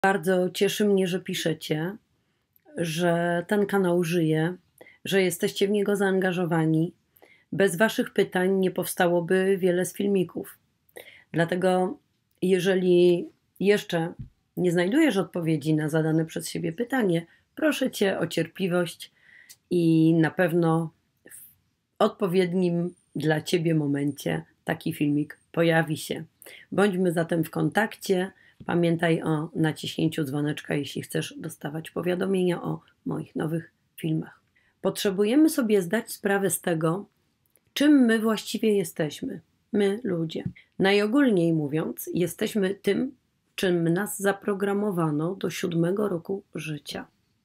Bardzo cieszy mnie, że piszecie, że ten kanał żyje, że jesteście w niego zaangażowani. Bez waszych pytań nie powstałoby wiele z filmików. Dlatego, jeżeli jeszcze nie znajdujesz odpowiedzi na zadane przez siebie pytanie, proszę cię o cierpliwość i na pewno w odpowiednim dla ciebie momencie taki filmik pojawi się. Bądźmy zatem w kontakcie. Pamiętaj o naciśnięciu dzwoneczka, jeśli chcesz dostawać powiadomienia o moich nowych filmach. Potrzebujemy sobie zdać sprawę z tego, czym my właściwie jesteśmy, my ludzie. Najogólniej mówiąc, jesteśmy tym, czym nas zaprogramowano do 7 roku życia.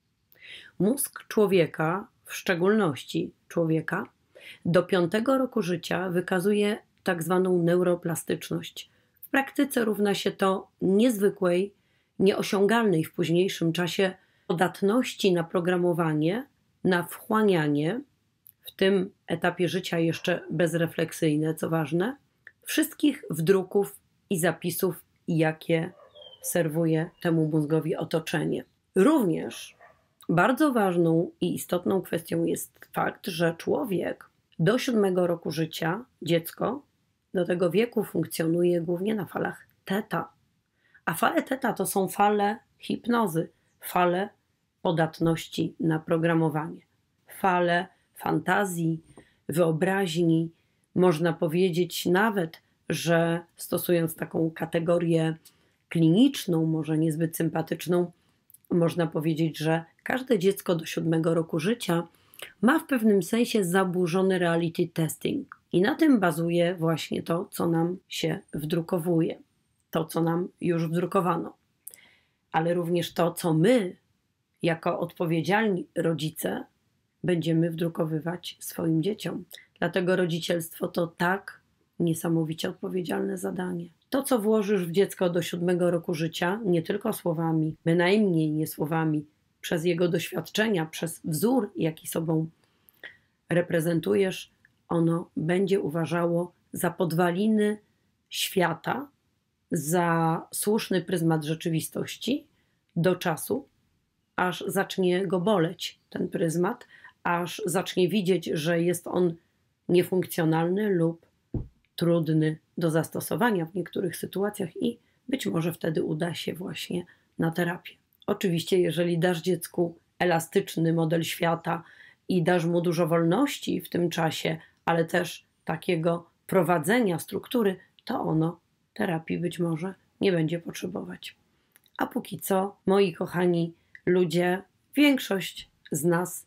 Mózg człowieka, w szczególności człowieka, do 5 roku życia wykazuje tak zwaną neuroplastyczność. W praktyce równa się to niezwykłej, nieosiągalnej w późniejszym czasie podatności na programowanie, na wchłanianie, w tym etapie życia jeszcze bezrefleksyjne, co ważne, wszystkich wdruków i zapisów, jakie serwuje temu mózgowi otoczenie. Również bardzo ważną i istotną kwestią jest fakt, że człowiek do 7 roku życia, dziecko, do tego wieku funkcjonuje głównie na falach teta. A fale teta to są fale hipnozy, fale podatności na programowanie, fale fantazji, wyobraźni. Można powiedzieć nawet, że stosując taką kategorię kliniczną, może niezbyt sympatyczną, można powiedzieć, że każde dziecko do 7 roku życia ma w pewnym sensie zaburzony reality testing. I na tym bazuje właśnie to, co nam się wdrukowuje, to, co nam już wdrukowano. Ale również to, co my, jako odpowiedzialni rodzice, będziemy wdrukowywać swoim dzieciom. Dlatego rodzicielstwo to tak niesamowicie odpowiedzialne zadanie. To, co włożysz w dziecko do 7 roku życia, nie tylko słowami, bynajmniej nie słowami, przez jego doświadczenia, przez wzór, jaki sobą reprezentujesz, ono będzie uważało za podwaliny świata, za słuszny pryzmat rzeczywistości do czasu, aż zacznie go boleć ten pryzmat, aż zacznie widzieć, że jest on niefunkcjonalny lub trudny do zastosowania w niektórych sytuacjach i być może wtedy uda się właśnie na terapię. Oczywiście, jeżeli dasz dziecku elastyczny model świata i dasz mu dużo wolności w tym czasie, ale też takiego prowadzenia struktury, to ono terapii być może nie będzie potrzebować. A póki co, moi kochani ludzie, większość z nas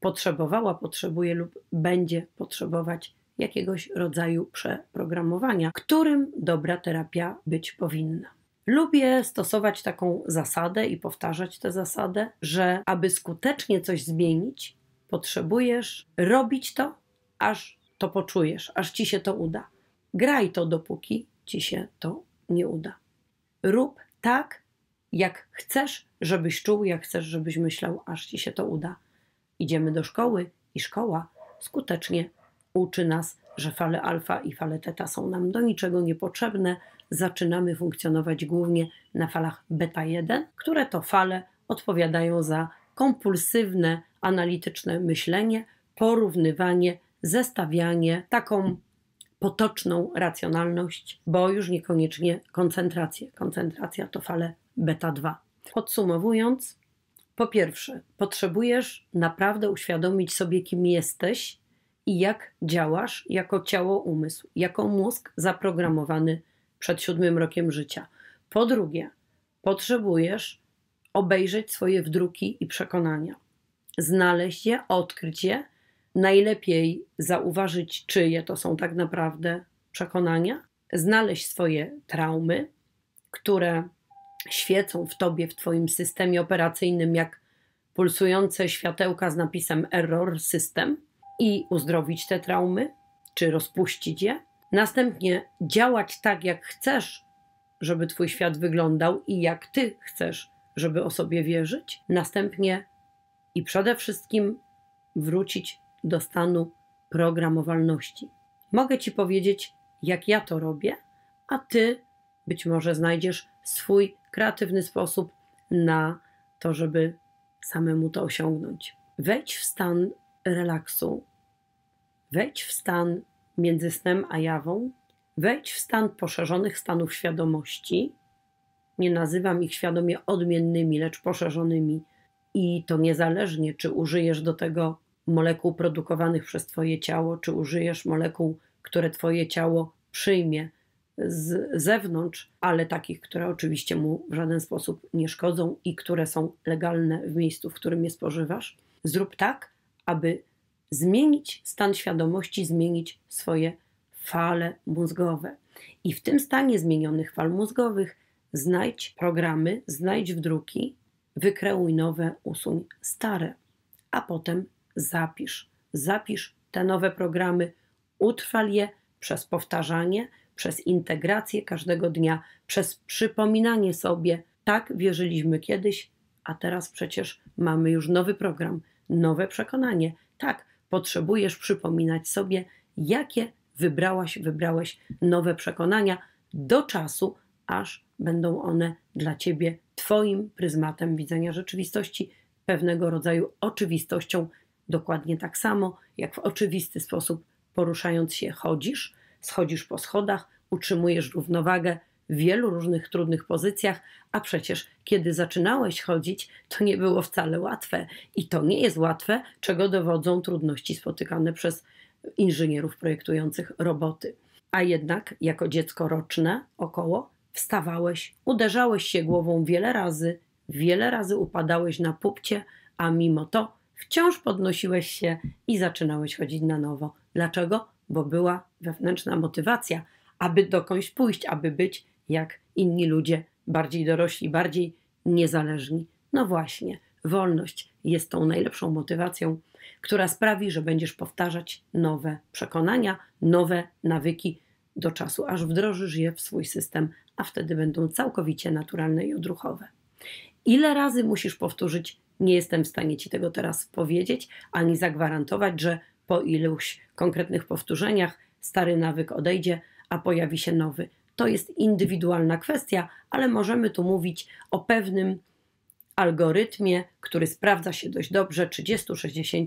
potrzebuje lub będzie potrzebować jakiegoś rodzaju przeprogramowania, którym dobra terapia być powinna. Lubię stosować taką zasadę i powtarzać tę zasadę, że aby skutecznie coś zmienić, potrzebujesz robić to, aż to poczujesz, aż ci się to uda. Graj to, dopóki ci się to nie uda. Rób tak, jak chcesz, żebyś czuł, jak chcesz, żebyś myślał, aż ci się to uda. Idziemy do szkoły i szkoła skutecznie uczy nas, że fale alfa i fale teta są nam do niczego niepotrzebne. Zaczynamy funkcjonować głównie na falach beta 1, które to fale odpowiadają za kompulsywne, analityczne myślenie, porównywanie, zestawianie, taką potoczną racjonalność, bo już niekoniecznie koncentrację. Koncentracja to fale beta 2. Podsumowując, po pierwsze, potrzebujesz naprawdę uświadomić sobie, kim jesteś i jak działasz jako ciało, umysł, jako mózg zaprogramowany przed 7 rokiem życia. Po drugie, potrzebujesz obejrzeć swoje wdruki i przekonania, znaleźć je, odkryć je, najlepiej zauważyć, czyje to są tak naprawdę przekonania, znaleźć swoje traumy, które świecą w tobie, w twoim systemie operacyjnym jak pulsujące światełka z napisem error system i uzdrowić te traumy, czy rozpuścić je. Następnie działać tak, jak chcesz, żeby twój świat wyglądał i jak ty chcesz, żeby o sobie wierzyć. Następnie i przede wszystkim wrócić do stanu programowalności. Mogę ci powiedzieć, jak ja to robię, a ty być może znajdziesz swój kreatywny sposób, na to, żeby samemu to osiągnąć. Wejdź w stan relaksu, wejdź w stan między snem a jawą, wejdź w stan poszerzonych stanów świadomości. Nie nazywam ich świadomie odmiennymi, lecz poszerzonymi. I to niezależnie, czy użyjesz do tego molekuł produkowanych przez Twoje ciało, czy użyjesz molekuł, które Twoje ciało przyjmie z zewnątrz, ale takich, które oczywiście mu w żaden sposób nie szkodzą i które są legalne w miejscu, w którym je spożywasz. Zrób tak, aby zmienić stan świadomości, zmienić swoje fale mózgowe. I w tym stanie zmienionych fal mózgowych znajdź programy, znajdź wdruki, wykreuj nowe, usuń stare, a potem zapisz. Zapisz te nowe programy, utrwal je przez powtarzanie, przez integrację każdego dnia, przez przypominanie sobie, tak wierzyliśmy kiedyś, a teraz przecież mamy już nowy program, nowe przekonanie. Tak, potrzebujesz przypominać sobie, jakie wybrałeś nowe przekonania do czasu, aż będą one dla Ciebie Twoim pryzmatem widzenia rzeczywistości, pewnego rodzaju oczywistością, dokładnie tak samo, jak w oczywisty sposób poruszając się schodzisz po schodach, utrzymujesz równowagę w wielu różnych trudnych pozycjach, a przecież kiedy zaczynałeś chodzić, to nie było wcale łatwe i to nie jest łatwe, czego dowodzą trudności spotykane przez inżynierów projektujących roboty. A jednak jako dziecko roczne około wstawałeś, uderzałeś się głową wiele razy upadałeś na pupcie, a mimo to wciąż podnosiłeś się i zaczynałeś chodzić na nowo. Dlaczego? Bo była wewnętrzna motywacja, aby dokądś pójść, aby być jak inni ludzie, bardziej dorośli, bardziej niezależni. No właśnie, wolność jest tą najlepszą motywacją, która sprawi, że będziesz powtarzać nowe przekonania, nowe nawyki do czasu, aż wdrożysz je w swój system, a wtedy będą całkowicie naturalne i odruchowe. Ile razy musisz powtórzyć? Nie jestem w stanie Ci tego teraz powiedzieć, ani zagwarantować, że po iluś konkretnych powtórzeniach stary nawyk odejdzie, a pojawi się nowy. To jest indywidualna kwestia, ale możemy tu mówić o pewnym algorytmie, który sprawdza się dość dobrze 30, 60,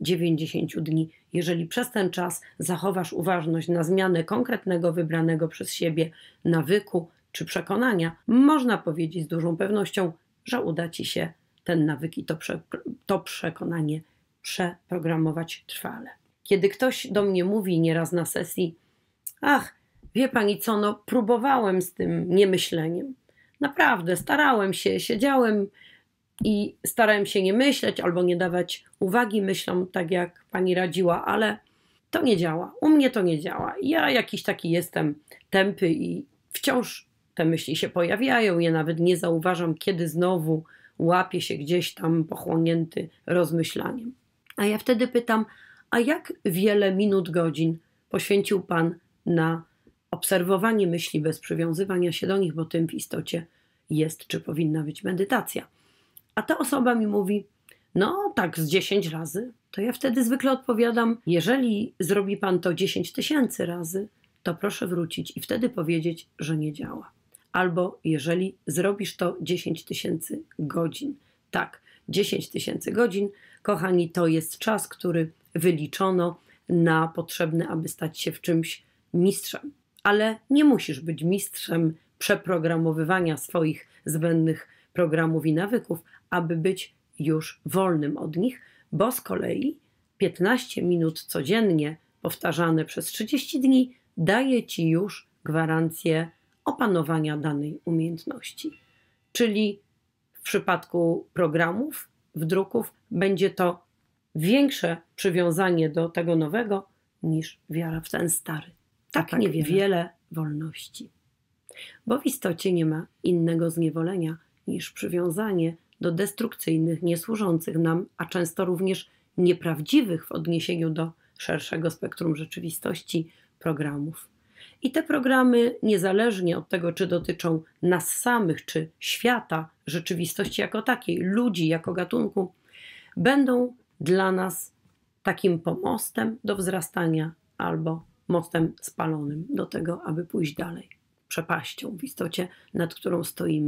90 dni. Jeżeli przez ten czas zachowasz uważność na zmianę konkretnego, wybranego przez siebie nawyku czy przekonania, można powiedzieć z dużą pewnością, że uda Ci się ten nawyk i to przekonanie przeprogramować trwale. Kiedy ktoś do mnie mówi nieraz na sesji: ach, wie Pani co, no próbowałem z tym niemyśleniem. Naprawdę, starałem się, siedziałem i starałem się nie myśleć albo nie dawać uwagi myślom, tak jak Pani radziła, ale to nie działa. U mnie to nie działa. Ja jakiś taki jestem tępy i wciąż te myśli się pojawiają. Ja nawet nie zauważam, kiedy znowu łapię się gdzieś tam pochłonięty rozmyślaniem. A ja wtedy pytam: a jak wiele minut, godzin poświęcił Pan na obserwowanie myśli bez przywiązywania się do nich, bo tym w istocie jest czy powinna być medytacja. A ta osoba mi mówi: no tak z 10 razy. To ja wtedy zwykle odpowiadam: jeżeli zrobi Pan to 10 000 razy, to proszę wrócić i wtedy powiedzieć, że nie działa. Albo jeżeli zrobisz to 10 000 godzin. Tak, 10 000 godzin, kochani, to jest czas, który wyliczono na potrzebny, aby stać się w czymś mistrzem. Ale nie musisz być mistrzem przeprogramowywania swoich zbędnych programów i nawyków, aby być już wolnym od nich, bo z kolei 15 minut codziennie powtarzane przez 30 dni daje Ci już gwarancję opanowania danej umiejętności. Czyli w przypadku programów, wdruków będzie to większe przywiązanie do tego nowego niż wiara w ten stary. Tak niewiele wolności. Bo w istocie nie ma innego zniewolenia niż przywiązanie do destrukcyjnych, niesłużących nam, a często również nieprawdziwych w odniesieniu do szerszego spektrum rzeczywistości programów. I te programy, niezależnie od tego, czy dotyczą nas samych, czy świata, rzeczywistości jako takiej, ludzi jako gatunku, będą dla nas takim pomostem do wzrastania albo mostem spalonym do tego, aby pójść dalej. Przepaścią w istocie, nad którą stoimy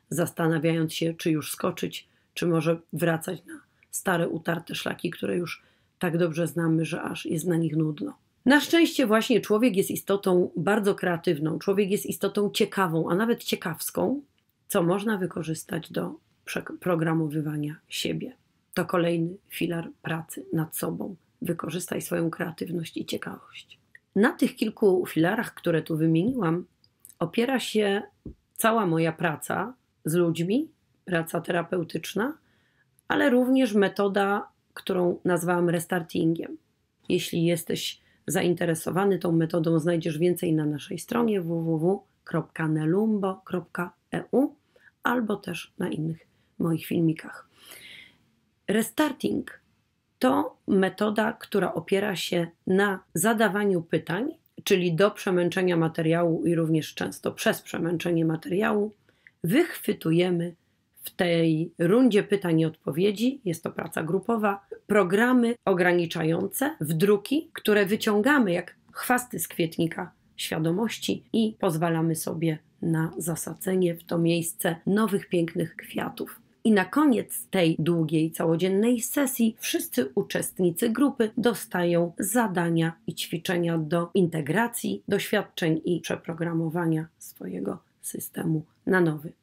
zastanawiając się, czy już skoczyć, czy może wracać na stare, utarte szlaki, które już tak dobrze znamy, że aż jest na nich nudno. Na szczęście właśnie człowiek jest istotą bardzo kreatywną, człowiek jest istotą ciekawą, a nawet ciekawską, co można wykorzystać do programowywania siebie. To kolejny filar pracy nad sobą. Wykorzystaj swoją kreatywność i ciekawość. Na tych kilku filarach, które tu wymieniłam, opiera się cała moja praca z ludźmi, praca terapeutyczna, ale również metoda, którą nazwałam restartingiem. Jeśli jesteś zainteresowany tą metodą, znajdziesz więcej na naszej stronie www.nelumbo.eu albo też na innych moich filmikach. Restarting to metoda, która opiera się na zadawaniu pytań, czyli do przemęczenia materiału i również często przez przemęczenie materiału wychwytujemy w tej rundzie pytań i odpowiedzi, jest to praca grupowa, programy ograniczające, wdruki, które wyciągamy jak chwasty z kwietnika świadomości i pozwalamy sobie na zasadzenie w to miejsce nowych, pięknych kwiatów. I na koniec tej długiej, całodziennej sesji wszyscy uczestnicy grupy dostają zadania i ćwiczenia do integracji doświadczeń i przeprogramowania swojego systemu na nowy.